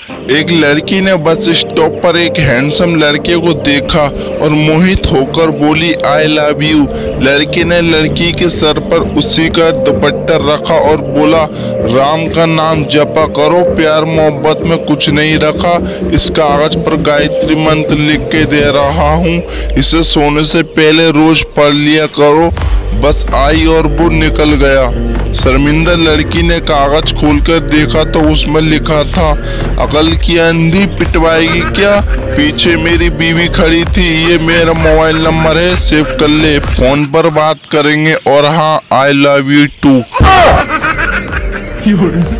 एक लड़की ने बस स्टॉप पर एक हैंडसम लड़के को देखा और मोहित होकर बोली आई लव यू। लड़के ने लड़की के सर पर उसी का दुपट्टा रखा और बोला राम का नाम जपा करो, प्यार मोहब्बत में कुछ नहीं रखा। इस कागज पर गायत्री मंत्र लिख के दे रहा हूँ, इसे सोने से पहले रोज पढ़ लिया करो। बस आई और वो निकल गया। शर्मिंदा लड़की ने कागज खोलकर देखा तो उसमें लिखा था अकल की अंधी पिटवाएगी क्या, पीछे मेरी बीवी खड़ी थी, ये मेरा मोबाइल नंबर है, सेव कर ले, फोन पर बात करेंगे और हाँ आई लव यू टू।